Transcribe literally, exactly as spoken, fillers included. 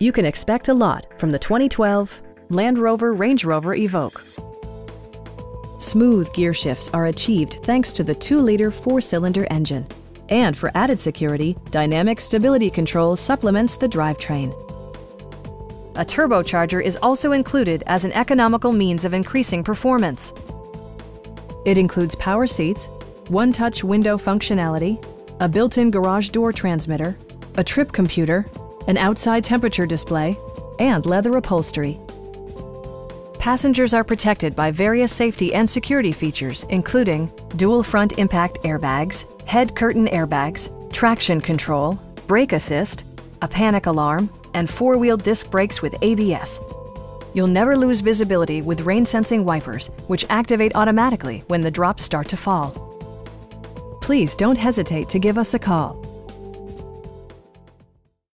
You can expect a lot from the twenty twelve Land Rover Range Rover Evoque. Smooth gear shifts are achieved thanks to the two liter four-cylinder engine. And for added security, dynamic stability control supplements the drivetrain. A turbocharger is also included as an economical means of increasing performance. It includes power seats, one-touch window functionality, a built-in garage door transmitter, a trip computer, an outside temperature display, and leather upholstery. Passengers are protected by various safety and security features, including dual front impact airbags, head curtain airbags, traction control, brake assist, a panic alarm, and four-wheel disc brakes with A B S. You'll never lose visibility with rain-sensing wipers, which activate automatically when the drops start to fall. Please don't hesitate to give us a call.